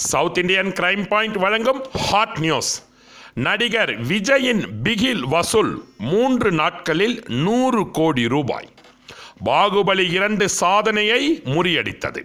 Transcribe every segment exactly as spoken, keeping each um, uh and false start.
South Indian crime point வழங்கும் hot news. நடிகர் விஜயின் பிகில் வசூல் மூன்று நாட்களில் நூறு கோடி ரூபாய். பாகுபலி இரண்டு சாதனையை முறியடித்தது.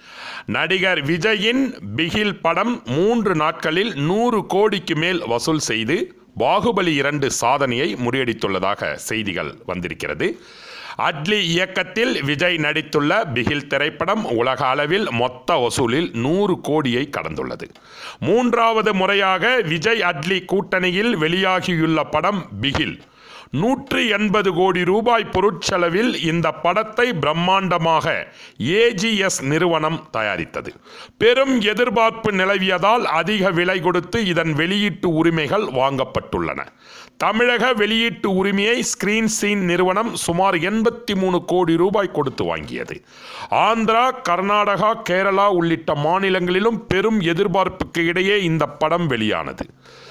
நடிகர் விஜயின் பிகில் படம் மூன்று நாட்களில் நூறு கோடிக்கு மேல் வசூல் செய்து பாகுபலி இரண்டு சாதனையை முறியடித்துள்ளதாக செய்திகள் வந்திருக்கிறது. அட்லி இயக்கத்தில் விஜய் நடித்துள்ள பிகில் திரைப்படம் உலக அளவில் மொத்த வசூலில் நூறு கோடியை கடந்துள்ளது. மூன்றாவது முறையாக விஜய் அட்லி கூட்டணியில் வெளியாகியுள்ள படம் பிகில். நூற்றி எண்பது கோடி ரூபாய் பொருட்செலவில் இந்த படத்தை பிரம்மாண்டமாக ஏ ஜி எஸ் நிறுவனம் தயாரித்தது. பெரும் எதிர்பார்ப்பு நிலவியதால் அதிக விலை கொடுத்து இதன் வெளியீட்டு உரிமைகள் வாங்கப்பட்டுள்ளன. தமிழக வெளியீட்டு உரிமையை ஸ்கிரீன் சீன் நிறுவனம் சுமார் எண்பத்தி மூணு கோடி ரூபாய் கொடுத்து வாங்கியது. ஆந்திரா, கர்நாடகா, கேரளா உள்ளிட்ட மாநிலங்களிலும் பெரும் எதிர்பார்ப்புக்கு இடையே இந்த படம் வெளியானது.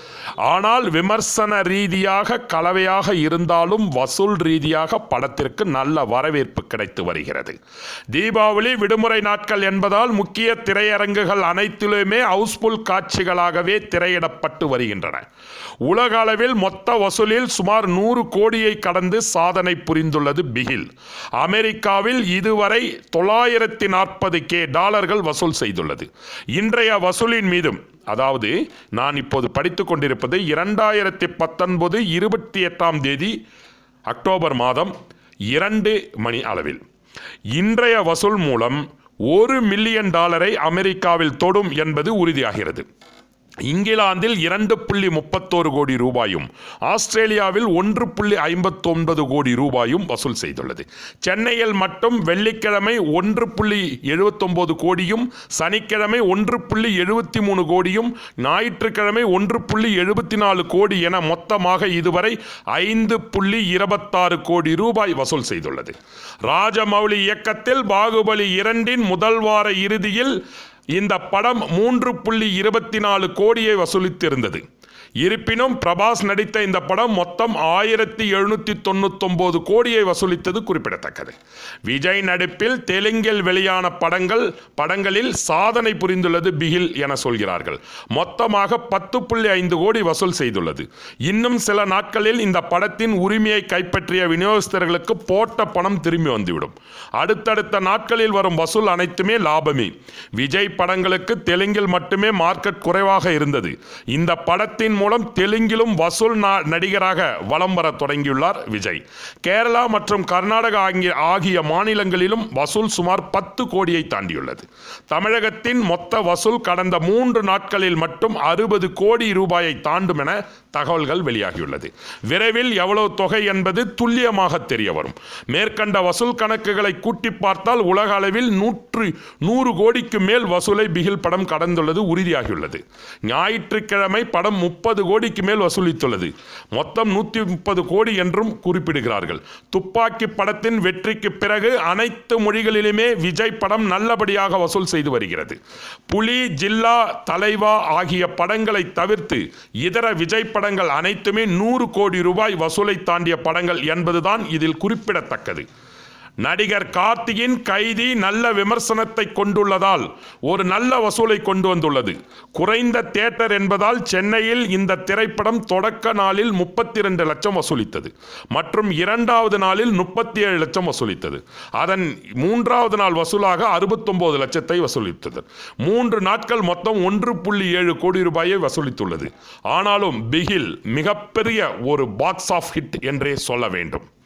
ஆனால் விமர்சன ரீதியாக கலவையாக இருந்தாலும் வசூல் ரீதியாக படத்திற்கு நல்ல வரவேற்பு கிடைத்து வருகிறது. தீபாவளி விடுமுறை நாட்கள் என்பதால் முக்கிய திரையரங்குகள் அனைத்திலுமே ஹவுஸ்ஃபுல் காட்சிகளாகவே திரையிடப்பட்டு வருகின்றன. உலக அளவில் மொத்த வசூலில் சுமார் நூறு கோடியை கடந்து சாதனை புரிந்துள்ளது பிகில். அமெரிக்காவில் இதுவரை தொள்ளாயிரத்தி நாற்பது கே டாலர்கள் வசூல் செய்துள்ளது. இன்றைய வசூலின் மீதும், அதாவது நான் இப்போது படித்து கொண்டிருப்பது இரண்டாயிரத்தி பத்தொன்பது இருபத்தி எட்டாம் தேதி அக்டோபர் மாதம் இரண்டு மணி அளவில் இன்றைய வசூல் மூலம் ஒரு மில்லியன் டாலரை அமெரிக்காவில் தொடும் என்பது உறுதியாகிறது. இங்கிலாந்தில் இரண்டு புள்ளி முப்பத்தோரு கோடி ரூபாயும் ஆஸ்திரேலியாவில் ஒன்று புள்ளி ஐம்பத்தி ஒன்பது கோடி ரூபாயும் வசூல் செய்துள்ளது. சென்னையில் மட்டும் வெள்ளிக்கிழமை ஒன்று புள்ளி எழுபத்தொன்பது கோடியும், சனிக்கிழமை ஒன்று புள்ளி எழுபத்தி மூணு கோடியும், ஞாயிற்றுக்கிழமை ஒன்று புள்ளி எழுபத்தி நாலு கோடி என மொத்தமாக இதுவரை ஐந்து புள்ளி இருபத்தாறு கோடி ரூபாய் வசூல் செய்துள்ளது. ராஜமௌலி இயக்கத்தில் பாகுபலி இரண்டின் முதல் வார இறுதியில் இந்த படம் மூன்று புள்ளி இருபத்தி நாலு கோடியை வசூலித்திருந்தது. இருப்பினும் பிரபாஸ் நடித்த இந்த படம் மொத்தம் ஆயிரத்தி எழுநூற்றி தொண்ணூத்தொன்பது கோடியை வசூலித்தது குறிப்பிடத்தக்கது. விஜய் நடிப்பில் தெலுங்கில் வெளியான படங்கள் படங்களில் சாதனை புரிந்துள்ளது பிகில் என சொல்கிறார்கள். மொத்தமாக பத்து புள்ளி ஐந்து கோடி வசூல் செய்துள்ளது. இன்னும் சில நாட்களில் இந்த படத்தின் உரிமையை கைப்பற்றிய விநியோகஸ்தர்களுக்கு போட்ட பணம் திரும்பி வந்துவிடும். அடுத்தடுத்த நாட்களில் வரும் வசூல் அனைத்துமே லாபமே. விஜய் படங்களுக்கு தெலுங்கில் மட்டுமே மார்க்கெட் குறைவாக இருந்தது. இந்த படத்தின் மூலம் தெலுங்கிலும் வசூல் நடிகராக வலம் வர தொடங்கியுள்ளார் விஜய். கேரளா மற்றும் கர்நாடகா ஆகிய மாநிலங்களிலும் வசூல் சுமார் பத்து கோடியை தாண்டியுள்ளது. தமிழகத்தின் மொத்த வசூல் கடந்த மூன்று நாட்களில் மட்டும் அறுபது கோடி ரூபாயை தாண்டும் என தகவல்கள் வெளியாகியுள்ளது. விரைவில் எவ்வளவு தொகை என்பது துல்லியமாக தெரிய வரும். மேற்கண்ட வசூல் கணக்குகளை கூட்டி பார்த்தால் உலக அளவில் நூற்று நூறு கோடிக்கு மேல் வசூலை பிகில் படம் கடந்துள்ளது உறுதியாகியுள்ளது. ஞாயிற்றுக்கிழமை படம் முப்பது கோடிக்கு மேல் வசூலித்துள்ளது. மொத்தம் நூற்றி முப்பது கோடி என்றும் குறிப்பிடுகிறார்கள். துப்பாக்கி படத்தின் வெற்றிக்கு பிறகு அனைத்து மொழிகளிலுமே விஜய் படம் நல்லபடியாக வசூல் செய்து வருகிறது. புலி, ஜில்லா, தலைவா ஆகிய படங்களை தவிர்த்து இதர விஜய் படங்கள் அனைத்துமே நூறு கோடி ரூபாய் வசூலை தாண்டிய படங்கள் என்பதுதான் இதில் குறிப்பிடத்தக்கது. நடிகர் கார்த்தியின் கைதி நல்ல விமர்சனத்தை கொண்டுள்ளதால் ஒரு நல்ல வசூலை கொண்டு வந்துள்ளது. குறைந்த தியேட்டர் என்பதால் சென்னையில் இந்த திரைப்படம் தொடக்க நாளில் முப்பத்தி இரண்டு லட்சம் வசூலித்தது மற்றும் இரண்டாவது நாளில் முப்பத்தி ஏழு லட்சம் வசூலித்தது. அதன் மூன்றாவது நாள் வசூலாக அறுபத்தொன்பது லட்சத்தை வசூலித்தது. மூன்று நாட்கள் மொத்தம் ஒன்று புள்ளி ஏழு கோடி ரூபாயை வசூலித்துள்ளது. ஆனாலும் பிகில் மிகப்பெரிய ஒரு பாக்ஸ் ஆஃப் ஹிட் என்றே சொல்ல வேண்டும்.